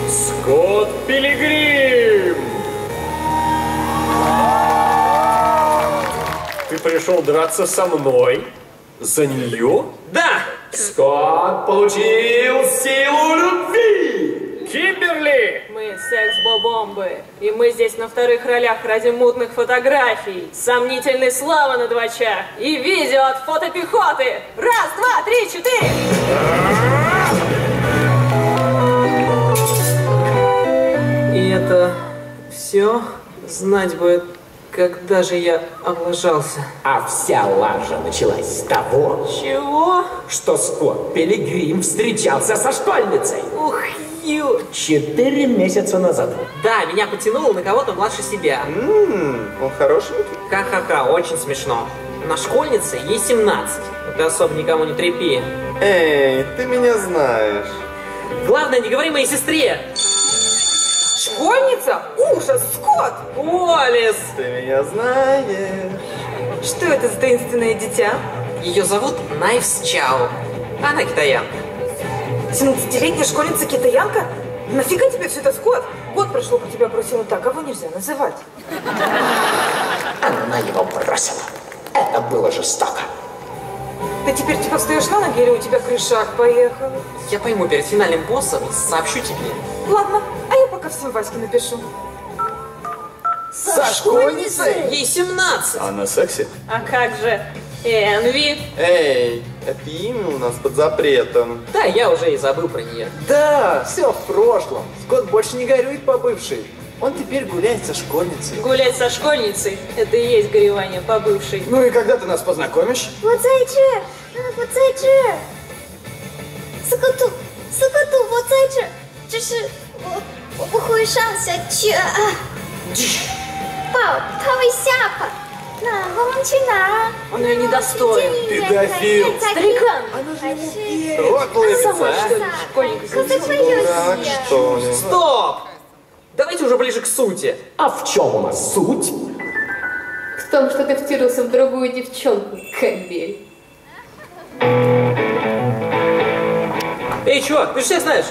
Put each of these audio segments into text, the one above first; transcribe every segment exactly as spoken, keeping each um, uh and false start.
Скотт Пилигрим! Ты пришел драться со мной? За нее? Да! Скотт получил силу любви! Кимберли! Мы секс-бомбы, и мы здесь на вторых ролях ради мутных фотографий, сомнительной славы на двачах и видео от фотопехоты. Раз, два, три, четыре! И это все? Знать бы, когда же я облажался. А вся лажа началась с того, Чего? что Скотт Пилигрим встречался со школьницей. Ух, ю! Четыре месяца назад. Да, меня потянуло на кого-то младше себя. Ммм, он хорошенький. Ха-ха-ха, очень смешно. На школьнице ей семнадцать. Ты особо никому не трепи. Эй, ты меня знаешь. Главное, не говори моей сестре. Школьница? Ужас, Скотт! Уоллес! Ты меня знаешь. Что это за таинственное дитя? Ее зовут Найвс Чао. Она китаянка. семнадцатилетняя школьница-китаянка? Нафига тебе все это, Скотт? Год прошел, как тебя бросила так, кого нельзя называть. Она его бросила. Это было жестоко. Ты теперь типа встаешь на ноги или у тебя крышак поехал? Я пойму перед финальным боссом и сообщу тебе. Ладно, а я пока всем Ваське напишу. Со школьницей? Ей семнадцать. А на сексе? А как же Энви? Эй, это имя у нас под запретом. Да, я уже и забыл про нее. Да, все в прошлом. Скотт больше не горюет по бывшей. Он теперь гуляет со школьницей. Гулять со школьницей – это и есть горевание по бывшей. Ну и когда ты нас познакомишь? 我在这，我在这。斯科杜，斯科杜，我在这，只是我我不会上下去啊。爸，他会吓跑。那我们去哪儿？ Он ее недостоин. Педофил. Старикан! Вот лысица, а? Так, что ли? Стоп! Давайте уже ближе к сути. А в чем у нас суть? В том, что ты втюрился в другую девчонку, кобель. Эй, чувак, ты же всех знаешь.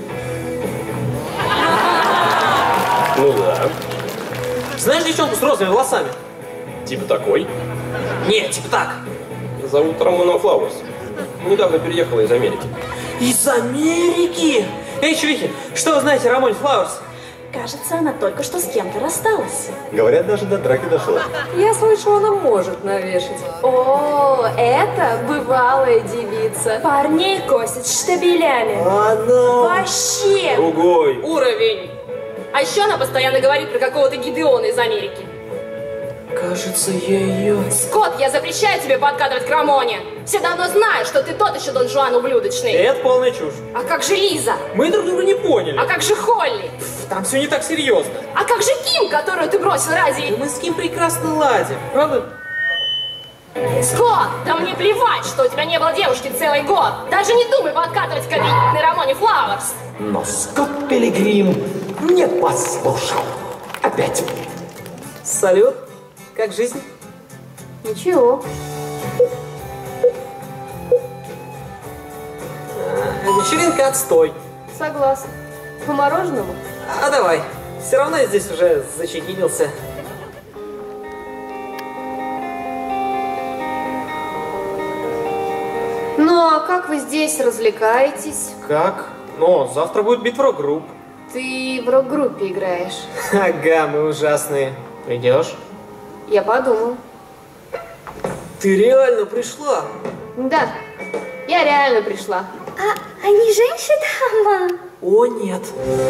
Ну да. Знаешь девчонку с розовыми волосами? Типа такой. Нет, типа так. Зовут Рамона Флауэрс. Недавно переехала из Америки. Из Америки? Эй, чувихи, что вы знаете о Рамоне Флауэрс? Кажется, она только что с кем-то рассталась. Говорят, даже до драки дошло. Я слышу, она может навешать. О, это бывалая девица. Парней косит штабелями. Она... Вообще! Другой. Уровень. А еще она постоянно говорит про какого-то Гидеона из Америки. Кажется, я ее... Скотт, я запрещаю тебе подкатывать к Рамоне. Все давно знают, что ты тот еще Дон Жуан ублюдочный. Это полная чушь. А как же Лиза? Мы друг друга не поняли. А как же Холли? Там все не так серьезно. А как же Ким, которую ты бросил ради... Мы с Ким прекрасно ладим, правда? Скотт, да мне плевать, что у тебя не было девушки целый год. Даже не думай подкатывать к обидной Рамоне Флауэрс. Но Скотт Пилигрим не послушал. Опять. Салют. Как жизнь? Ничего. А, вечеринка отстой. Согласна. По мороженому? А давай. Все равно я здесь уже зачекинился. Ну, а как вы здесь развлекаетесь? Как? Ну, завтра будет битва рок-групп. Ты в рок-группе играешь. Ага, мы ужасные. Придешь? Я подумал. Ты реально пришла? Да, я реально пришла. А они женщина-дама? О, нет.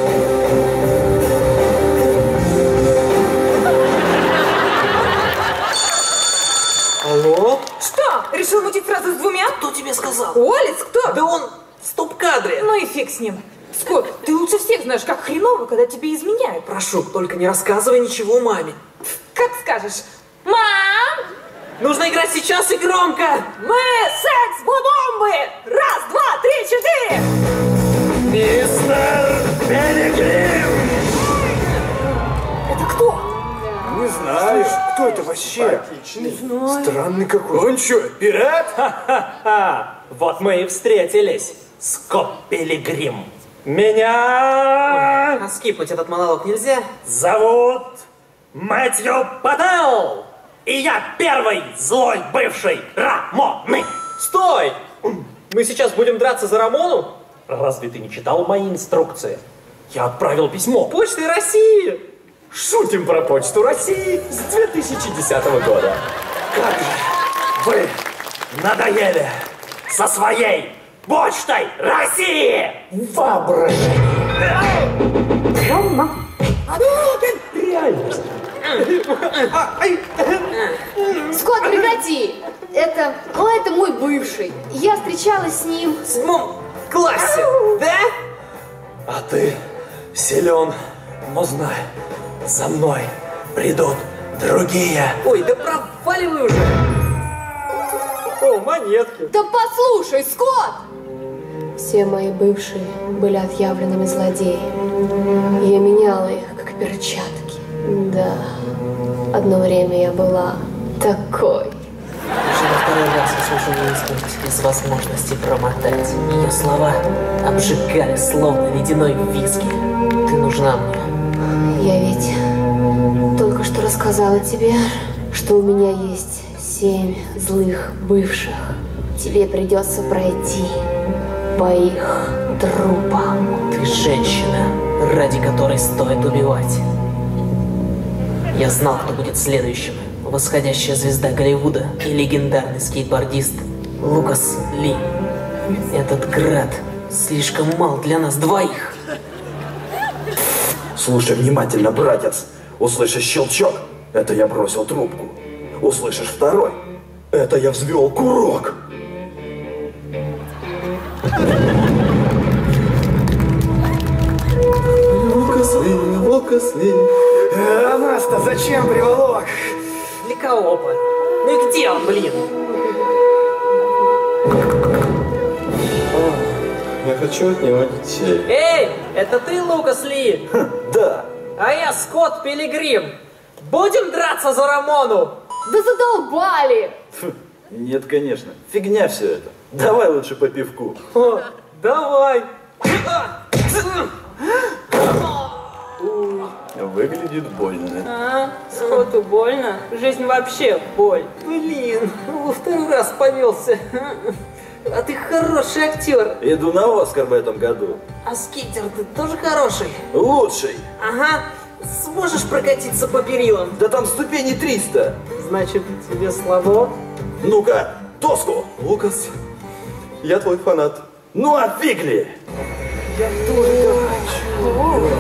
Алло? Что? Решил мутить фразу с двумя? Кто тебе сказал? Уоллес, кто? Да он в стоп-кадре. Ну и фиг с ним. Скотт, ты лучше всех знаешь, как хреново, когда тебе изменяют. Прошу, только не рассказывай ничего маме. Как скажешь. Мам! Нужно играть сейчас и громко. Мы секс-бомбы! Раз, два, три, четыре! Мистер Пилигрим! Это кто? Не знаю, кто это вообще? Отличный. Странный какой. Он что, пират? Ха-ха-ха! Вот мы и встретились. Скотт Пилигрим. Меня... А скипнуть этот монолог нельзя? Зовут Мэтью Паттелл. И я первый злой бывший Рамоны. Стой! Мы сейчас будем драться за Рамону? Разве ты не читал мои инструкции? Я отправил письмо. Почтой России! Шутим про почту России с две тысячи десятого года. Как же вы надоели со своей почтой России! Воображение. Рома. Реальность. Скотт, прекрати! Это... О, это мой бывший. Я встречалась с ним. В седьмом классе, да? А ты силен, но знай, за мной придут другие. Ой, да проваливай уже! О, монетки! Да послушай, Скотт! Все мои бывшие были отъявленными злодеями. Я меняла их, как перчатки. Да, одно время я была такой. Уже во второй раз я слушал исполнить без возможности промотать. Ее слова обжигали, словно ледяной виски. Ты нужна мне. Я ведь только что рассказала тебе, что у меня есть семь злых бывших. Тебе придется пройти по их трупам. Ты женщина, ради которой стоит убивать. Я знал, кто будет следующим. Восходящая звезда Голливуда и легендарный скейтбордист Лукас Ли. Этот град слишком мал для нас двоих. Слушай внимательно, братец. Услышишь щелчок — это я бросил трубку. Услышишь второй — это я взвел курок. Лукас Ли, Лукас Ли. А нас-то зачем приволок? Для кого бы? Ну и где он, блин? Я хочу от него детей. Эй, это ты, Лукас Ли? Да. А я Скотт Пилигрим. Будем драться за Рамону? Да задолбали! Нет, конечно. Фигня все это. Давай лучше по пивку. О, давай. Выглядит больно. А, Скотту больно? Жизнь вообще боль. Блин, во второй раз повелся. А ты хороший актер. Иду на Оскар в этом году. А скейтер ты тоже хороший? Лучший. Ага. Сможешь прокатиться по перилам? Да там ступени триста. Значит, тебе слабо? Ну-ка, доску. Лукас, я твой фанат. Ну а фиг ли? Я тоже хочу.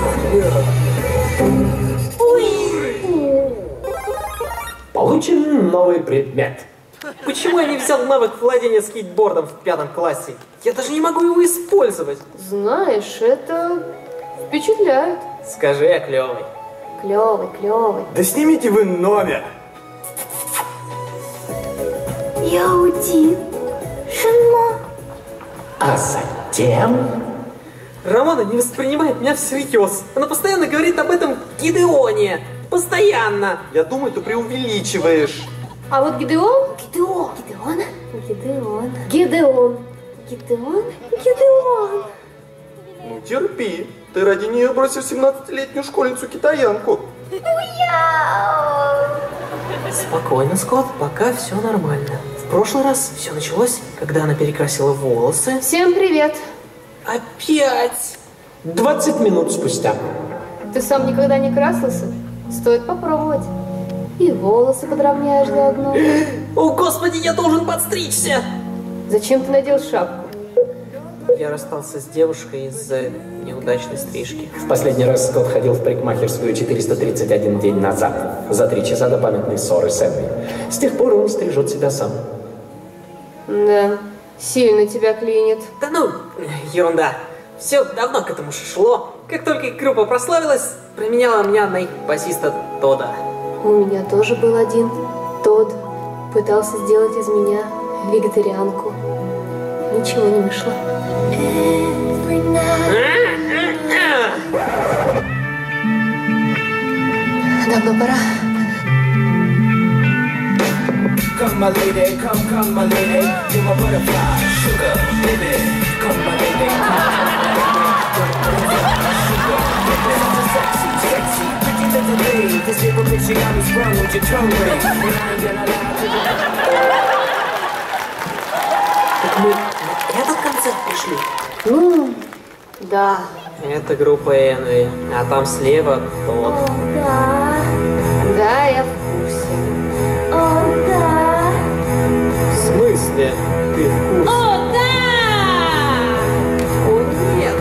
Получен новый предмет. Почему я не взял навык владения скейтбордом в пятом классе? Я даже не могу его использовать. Знаешь, это впечатляет. Скажи, я клевый. Клевый, клевый. Да снимите вы номер. Я один. Шанмо. А затем... Рамона не воспринимает меня всерьез. Она постоянно говорит об этом Гидеоне. Постоянно. Я думаю, ты преувеличиваешь. А вот Гидеон? Гидеон. Гидеон. Гидеон. Гидеон. Гидеон. Гидеон. Ну терпи. Ты ради нее бросил семнадцатилетнюю школьницу-китаянку. Спокойно, Скотт, пока все нормально. В прошлый раз все началось, когда она перекрасила волосы. Всем привет. Опять? двадцать минут спустя. Ты сам никогда не красился? Стоит попробовать. И волосы подровняешь заодно. О, господи, я должен подстричься! Зачем ты надел шапку? Я расстался с девушкой из-за неудачной стрижки. В последний раз Скотт ходил в парикмахерскую четыреста тридцать один день назад, за три часа до памятной ссоры с Эмми. С тех пор он стрижет себя сам. Да, сильно тебя клинит. Да ну, ерунда. Все давно к этому шло. Как только группа прославилась, променяла меня на их басиста Тодда. У меня тоже был один Тодд. Пытался сделать из меня вегетарианку. Ничего не вышло. Давно пора. Come my lady, come, come my lady, you're my butterfly, sugar, baby. Come my lady, come, come my lady. you got me sprung with your tongue ring. And I ain't gonna lie to Так мы на этот концерт пришли? Ну, да. Это группа Энви, а там слева тот. Да. Да, я в курсе. О, да. В смысле? Ты в курсе? О, да! О, нет.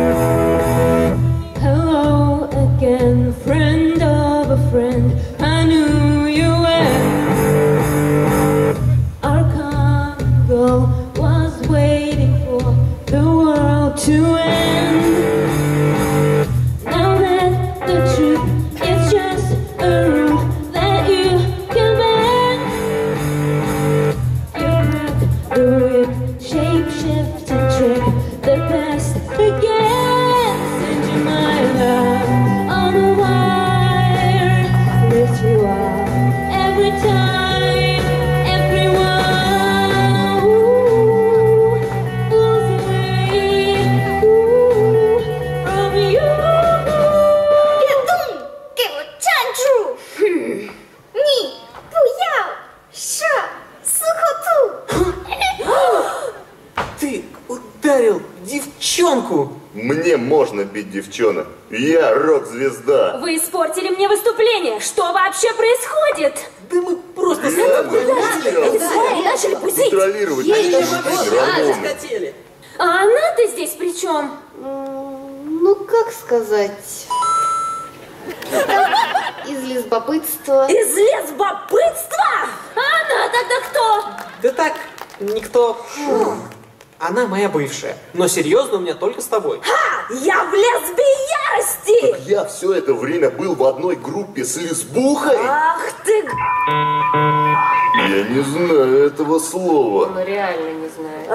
Hello again, friend of a friend. I knew you well. Our common goal was waiting for the world to end. Now that the truth is just a rule that you can bend. You crack the whip, shape shift and trick the past again. Send you my love on the wire. Lift you up every time, everyone. Ooh, pulls away, ooh, from you. 别动，给我站住！哼，你不要上斯科兔。 Ты ударил девчонку! Мне можно бить девчонок. Я рок-звезда. Вы испортили мне выступление. Что вообще происходит? Да мы просто... Я Вы начали пустить. контролировать Рамону. А она-то здесь при чем? Ну, как сказать? Из любопытства. Из лесбопытства? А она тогда кто? Да так, никто. Она моя бывшая. Но серьезно, у меня только с тобой. Ха! Я в лесбе ярости! Я все это время был в одной группе с лесбухой. Ах ты... г- Я не знаю этого слова. Ну, реально не знаю.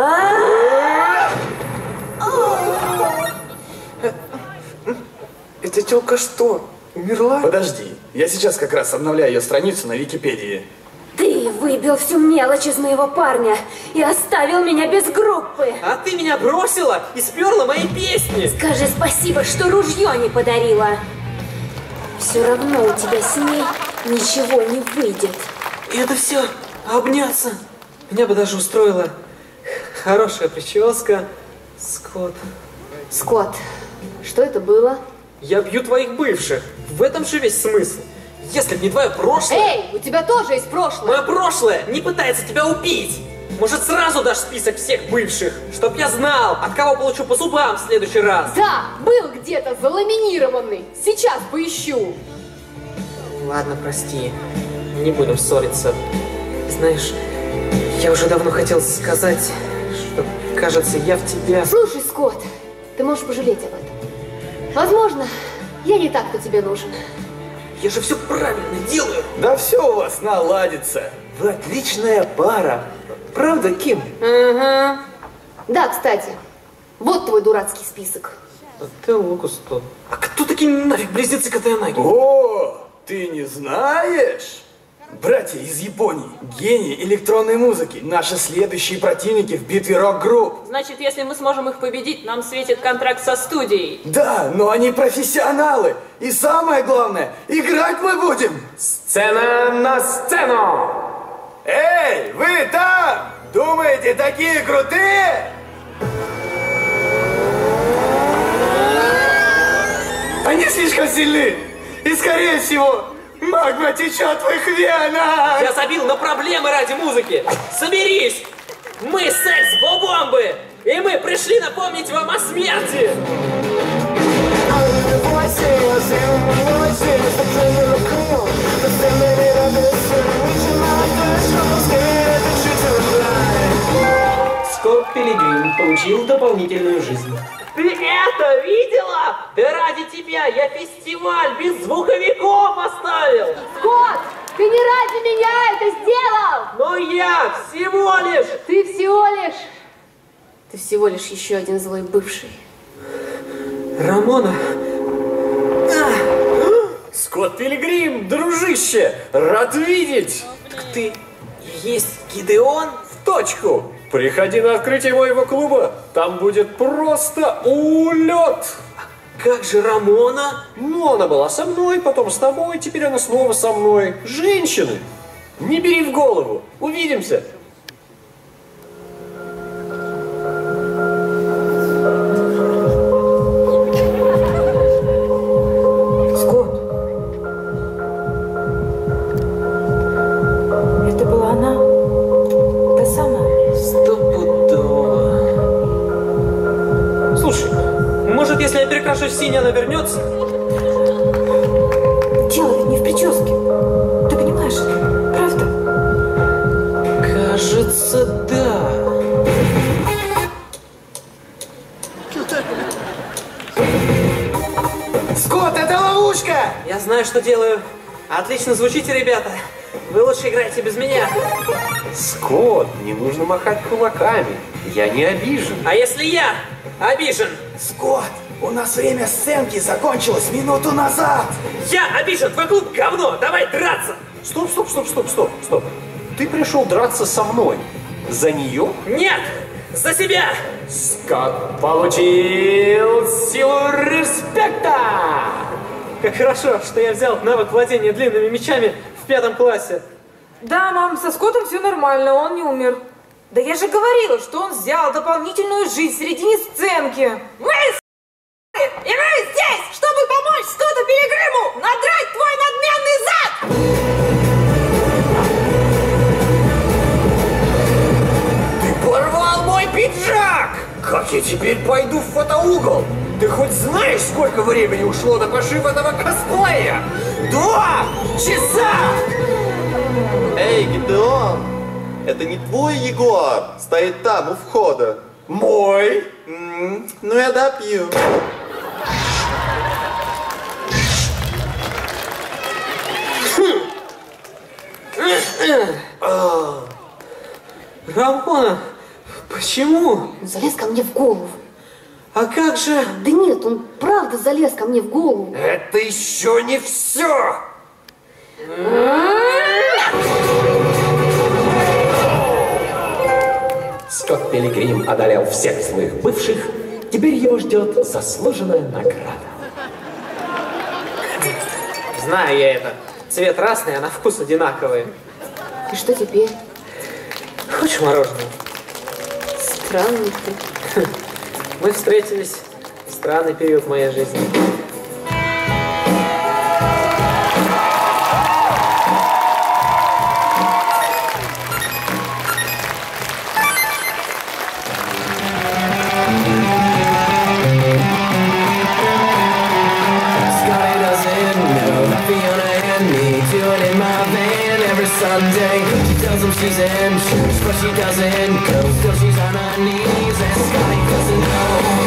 Эта тёлка что, умерла? Подожди, я сейчас как раз обновляю ее страницу на Википедии. Ты выбил всю мелочь из моего парня и оставил меня без группы. А ты меня бросила и сперла мои песни. Скажи спасибо, что ружье не подарила. Все равно у тебя с ней ничего не выйдет. И это все обняться. Меня бы даже устроила хорошая прическа. Скотт. Скотт, что это было? Я бью твоих бывших. В этом же весь смысл. Если б не твое прошлое... Эй, у тебя тоже есть прошлое. Мое прошлое не пытается тебя убить. Может, сразу дашь список всех бывших, чтоб я знал, от кого получу по зубам в следующий раз. Да, был где-то заламинированный. Сейчас поищу. Ладно, прости. Не будем ссориться. Знаешь, я уже давно хотел сказать, что, кажется, я в тебя... Слушай, Скотт, ты можешь пожалеть об этом. Возможно, я не так, кто тебе нужен. Я же все правильно делаю. Да все у вас наладится. Вы отличная пара. Правда, Ким? Угу. Да, кстати, вот твой дурацкий список. А ты Лукас тот. А кто такие нафиг близнецы Катаянаги? О, ты не знаешь? Братья из Японии, гении электронной музыки, наши следующие противники в битве рок-групп. Значит, если мы сможем их победить, нам светит контракт со студией. Да, но они профессионалы. И самое главное, играть мы будем. Сцена на сцену! Эй, вы там! Думаете, такие крутые? Они слишком сильны. И скорее всего, магма течет в их венах! Я забил на проблемы ради музыки! Соберись! Мы секс-бомбы! И мы пришли напомнить вам о смерти! Скотт Пилигрим получил дополнительную жизнь. Ты это видела? Да ради тебя я фестиваль без звуковиков оставил! Скотт, ты не ради меня это сделал! Но я всего лишь... Ты всего лишь... Ты всего лишь еще один злой бывший. Рамона... Скотт Пилигрим, дружище, рад видеть! Так ты и есть Гидеон? В точку! Приходи на открытие моего клуба, там будет просто улет! Как же Рамона? Ну, она была со мной, потом с тобой, теперь она снова со мной. Женщины! Не бери в голову. Увидимся. Скотт. Это была она? Та самая? Стопудово. Слушай, может, если я перекрашусь в синий, она вернется? Дело ведь не в прическе. Ты понимаешь, правда? Кажется, да. Скотт, это ловушка! Я знаю, что делаю. Отлично звучите, ребята. Вы лучше играете без меня. Скотт, не нужно махать кулаками. Я не обижен. А если я обижен? Скотт, у нас время сценки закончилось минуту назад! Я обижен, твой клуб говно, давай драться! Стоп, стоп, стоп, стоп, стоп, стоп. Ты пришел драться со мной. За нее? Нет! За себя! Скотт получил силу респекта! Как хорошо, что я взял навык владения длинными мечами в пятом классе. Да, мам, со Скоттом все нормально, он не умер. Да я же говорила, что он взял дополнительную жизнь в середине сценки. Мы с***, и мы здесь, чтобы помочь Скотту Пилигриму надрать твой надменный зад! Ты порвал мой пиджак! Как я теперь пойду в фотоугол? Ты хоть знаешь, сколько времени ушло на пошив этого косплея? Два часа! Эй, Гидеон! Это не твой Ягуар, стоит там, у входа. Мой? М-м, ну я допью. Рамона, почему? Залез ко мне в голову. А как же? Да нет, он правда залез ко мне в голову. Это еще не все! Скотт Пилигрим одолел всех своих бывших. Теперь его ждет заслуженная награда. Знаю я это. Цвет разный, а на вкус одинаковый. И что теперь? Хочешь мороженое? Странный ты. Мы встретились в странный период моей жизни. Sunday, she tells him she's in shoes, but she doesn't go till she's on her knees, and Scotty doesn't know.